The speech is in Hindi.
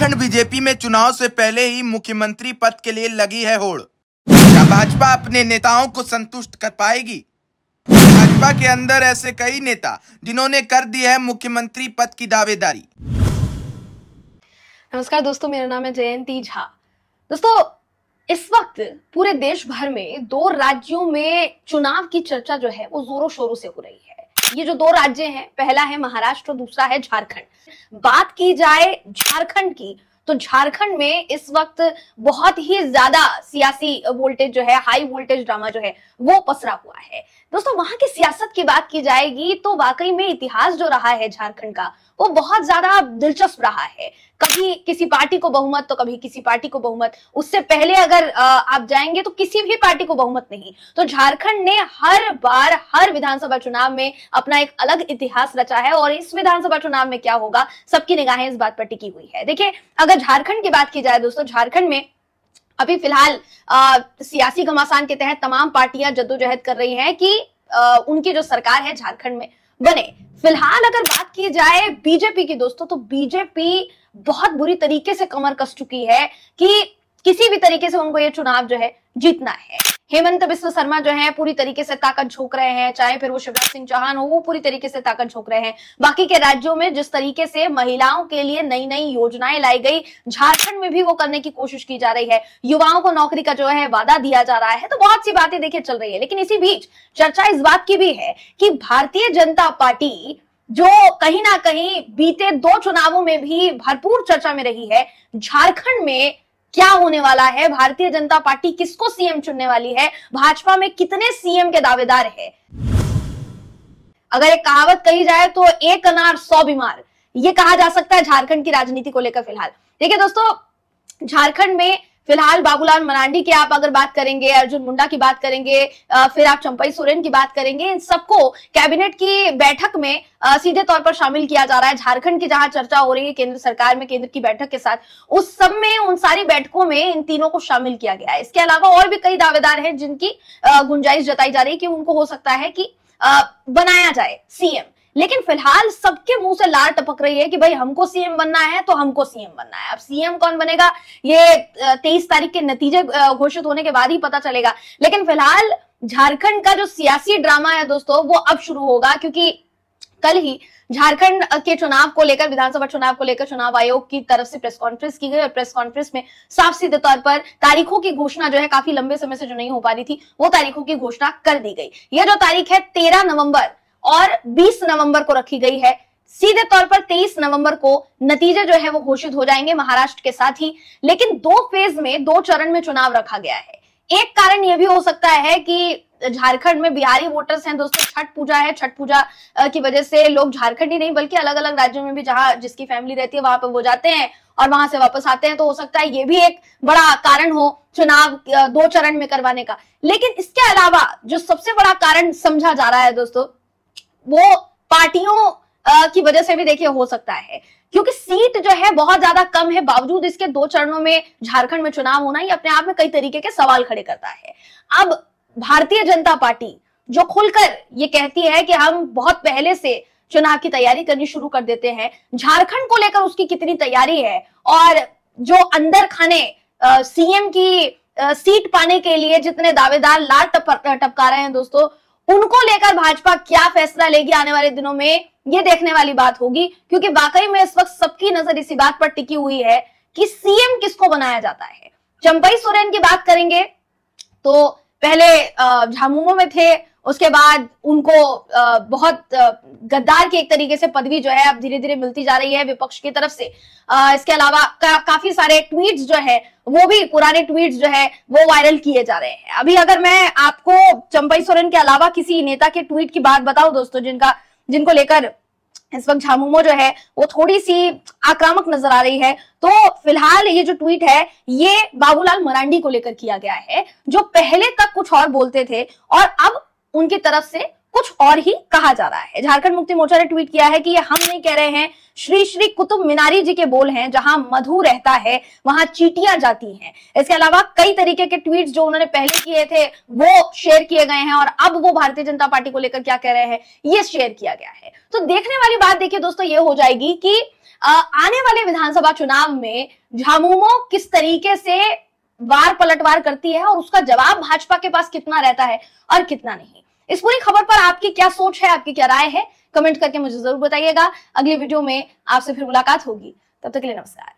झारखंड बीजेपी में चुनाव से पहले ही मुख्यमंत्री पद के लिए लगी है होड़। क्या भाजपा अपने नेताओं को संतुष्ट कर पाएगी? भाजपा के अंदर ऐसे कई नेता जिन्होंने कर दी है मुख्यमंत्री पद की दावेदारी। नमस्कार दोस्तों, मेरा नाम है जयंती झा। दोस्तों, इस वक्त पूरे देश भर में 2 राज्यों में चुनाव की चर्चा जो है वो जोरों शोरों से हो रही है। ये जो 2 राज्य हैं, पहला है महाराष्ट्र, दूसरा है झारखंड। बात की जाए झारखंड की तो झारखंड में इस वक्त बहुत ही ज्यादा सियासी वोल्टेज जो है, हाई वोल्टेज ड्रामा जो है वो पसरा हुआ है। दोस्तों, वहां की सियासत की बात की जाएगी तो वाकई में इतिहास जो रहा है झारखंड का वो बहुत ज्यादा दिलचस्प रहा है। कभी किसी पार्टी को बहुमत तो कभी किसी पार्टी को बहुमत। उससे पहले अगर आप जाएंगे तो किसी भी पार्टी को बहुमत नहीं। तो झारखंड ने हर बार हर विधानसभा चुनाव में अपना एक अलग इतिहास रचा है और इस विधानसभा चुनाव में क्या होगा, सबकी निगाहें इस बात पर टिकी हुई है। देखिए, अगर झारखंड की बात की जाए दोस्तों, झारखंड में अभी फिलहाल सियासी घमासान के तहत तमाम पार्टियां जद्दोजहद कर रही हैं कि उनकी जो सरकार है झारखंड में बने। फिलहाल अगर बात की जाए बीजेपी की दोस्तों, तो बीजेपी बहुत बुरी तरीके से कमर कस चुकी है कि किसी भी तरीके से उनको ये चुनाव जो है जीतना है। हेमंत बिस्व शर्मा जो है पूरी तरीके से ताकत झोंक रहे हैं, चाहे फिर वो शिवराज सिंह चौहान हो, वो पूरी तरीके से ताकत झोंक रहे हैं। बाकी के राज्यों में जिस तरीके से महिलाओं के लिए नई नई योजनाएं लाई गई, झारखंड में भी वो करने की कोशिश की जा रही है। युवाओं को नौकरी का जो है वादा दिया जा रहा है। तो बहुत सी बातें देखिए चल रही है। लेकिन इसी बीच चर्चा इस बात की भी है कि भारतीय जनता पार्टी जो कहीं ना कहीं बीते 2 चुनावों में भी भरपूर चर्चा में रही है, झारखंड में क्या होने वाला है, भारतीय जनता पार्टी किसको सीएम चुनने वाली है, भाजपा में कितने सीएम के दावेदार है। अगर एक कहावत कही जाए तो 1 अनार 100 बीमार, ये कहा जा सकता है झारखंड की राजनीति को लेकर। फिलहाल देखिए दोस्तों, झारखंड में फिलहाल बाबूलाल मरांडी की आप अगर बात करेंगे, अर्जुन मुंडा की बात करेंगे, फिर आप चंपई सोरेन की बात करेंगे, इन सबको कैबिनेट की बैठक में सीधे तौर पर शामिल किया जा रहा है। झारखंड की जहां चर्चा हो रही है केंद्र सरकार में, केंद्र की बैठक के साथ, उस सब में, उन सारी बैठकों में इन तीनों को शामिल किया गया है। इसके अलावा और भी कई दावेदार हैं जिनकी गुंजाइश जताई जा रही है कि उनको हो सकता है कि बनाया जाए सीएम। लेकिन फिलहाल सबके मुंह से लार टपक रही है कि भाई हमको सीएम बनना है तो हमको सीएम बनना है। अब सीएम कौन बनेगा ये 23 तारीख के नतीजे घोषित होने के बाद ही पता चलेगा। लेकिन फिलहाल झारखंड का जो सियासी ड्रामा है दोस्तों वो अब शुरू होगा, क्योंकि कल ही झारखंड के चुनाव को लेकर, विधानसभा चुनाव को लेकर चुनाव आयोग की तरफ से प्रेस कॉन्फ्रेंस की गई और प्रेस कॉन्फ्रेंस में साफ सीधे तौर पर तारीखों की घोषणा जो है, काफी लंबे समय से जो नहीं हो पा रही थी, वो तारीखों की घोषणा कर दी गई। यह जो तारीख है 13 नवंबर और 20 नवंबर को रखी गई है। सीधे तौर पर 23 नवंबर को नतीजे जो है वो घोषित हो जाएंगे महाराष्ट्र के साथ ही। लेकिन 2 फेज में, 2 चरण में चुनाव रखा गया है। एक कारण यह भी हो सकता है कि झारखंड में बिहारी वोटर्स हैं दोस्तों, छठ पूजा है, छठ पूजा की वजह से लोग झारखंड ही नहीं बल्कि अलग अलग राज्यों में भी जहां जिसकी फैमिली रहती है वहां पर वो जाते हैं और वहां से वापस आते हैं। तो हो सकता है ये भी एक बड़ा कारण हो चुनाव 2 चरण में करवाने का। लेकिन इसके अलावा जो सबसे बड़ा कारण समझा जा रहा है दोस्तों, वो पार्टियों की वजह से भी देखिए हो सकता है, क्योंकि सीट जो है बहुत ज्यादा कम है। बावजूद इसके 2 चरणों में झारखंड में चुनाव होना ही अपने आप में कई तरीके के सवाल खड़े करता है। अब भारतीय जनता पार्टी जो खुलकर ये कहती है कि हम बहुत पहले से चुनाव की तैयारी करनी शुरू कर देते हैं, झारखंड को लेकर उसकी कितनी तैयारी है और जो अंदर खाने सीएम की सीट पाने के लिए जितने दावेदार लार टपका रहे हैं दोस्तों, उनको लेकर भाजपा क्या फैसला लेगी आने वाले दिनों में, ये देखने वाली बात होगी। क्योंकि वाकई में इस वक्त सबकी नजर इसी बात पर टिकी हुई है कि सीएम किसको बनाया जाता है। चंपई सोरेन की बात करेंगे तो पहले झामुमो में थे, उसके बाद उनको बहुत गद्दार की एक तरीके से पदवी जो है अब धीरे धीरे मिलती जा रही है विपक्ष की तरफ से। इसके अलावा काफी सारे ट्वीट्स जो है वो भी, पुराने ट्वीट्स जो है वो वायरल किए जा रहे हैं। अभी अगर मैं आपको चंपई सोरेन के अलावा किसी नेता के ट्वीट की बात बताऊं दोस्तों, जिनको लेकर इस वक्त झामुमो जो है वो थोड़ी सी आक्रामक नजर आ रही है, तो फिलहाल ये जो ट्वीट है ये बाबूलाल मरांडी को लेकर किया गया है, जो पहले तक कुछ और बोलते थे और अब उनकी तरफ से कुछ और ही कहा जा रहा है। झारखंड मुक्ति मोर्चा ने ट्वीट किया है कि ये हम नहीं कह रहे हैं, श्री श्री कुतुब मीनारी जी के बोल हैं, जहां मधु रहता है वहां चींटियां जाती हैं। इसके अलावा कई तरीके के ट्वीट्स जो उन्होंने पहले किए थे वो शेयर किए गए हैं, और अब वो भारतीय जनता पार्टी को लेकर क्या कह रहे हैं ये शेयर किया गया है। तो देखने वाली बात देखिए दोस्तों ये हो जाएगी कि आने वाले विधानसभा चुनाव में झामुमो किस तरीके से वार पलटवार करती है और उसका जवाब भाजपा के पास कितना रहता है और कितना नहीं। इस पूरी खबर पर आपकी क्या सोच है, आपकी क्या राय है, कमेंट करके मुझे जरूर बताइएगा। अगली वीडियो में आपसे फिर मुलाकात होगी, तब तक के लिए नमस्कार।